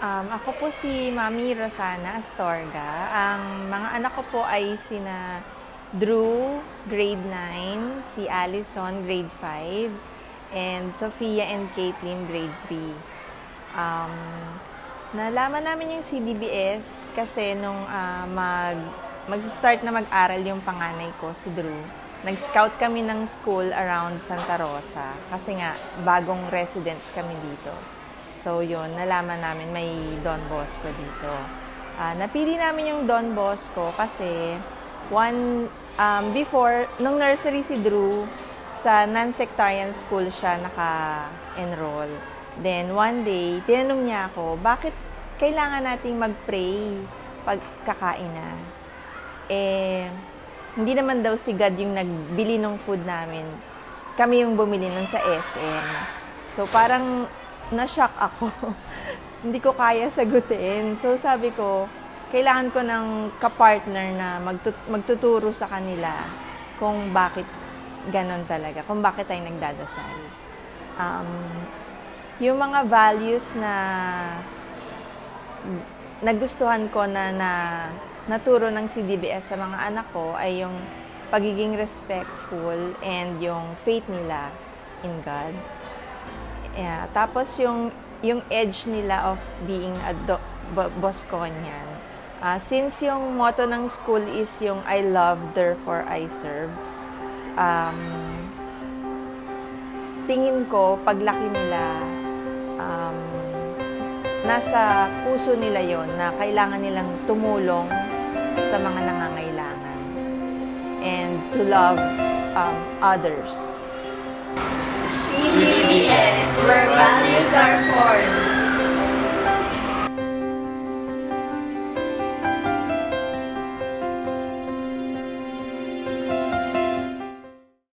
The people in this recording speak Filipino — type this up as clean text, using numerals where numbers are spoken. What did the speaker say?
Ako po si Mami Rosana Astorga. Ang mga anak ko po ay sina Drew, grade 9, si Allison, grade 5, and Sophia and Caitlin, grade 3. Nalaman namin yung CDBS kasi nung mag-start na mag-aral yung panganay ko, si Drew. Nag-scout kami ng school around Santa Rosa kasi nga bagong residents kami dito. So yun, nalaman namin may Don Bosco dito. Napili namin yung Don Bosco kasi before, nung nursery si Drew, sa non-sectarian school siya naka-enroll. Then one day, tinanong niya ako, bakit kailangan nating mag-pray pag kakain na? Hindi naman daw si God yung nagbili ng food namin. Kami yung bumili nun sa SM. So parang na-shock ako. Hindi ko kaya sagutin. So sabi ko, kailangan ko ng kapartner na magtuturo sa kanila kung bakit ganon talaga, kung bakit tayo nagdadasal. Yung mga values na nagustuhan ko na naturo ng CDBS sa mga anak ko ay yung pagiging respectful and yung faith nila in God. Yeah, tapos yung edge nila of being a Bosconian. Since yung motto ng school is yung I love, therefore I serve, tingin ko paglaki nila, nasa puso nila yon na kailangan nilang tumulong sa mga nangangailangan and to love others. CDBS, where values are formed.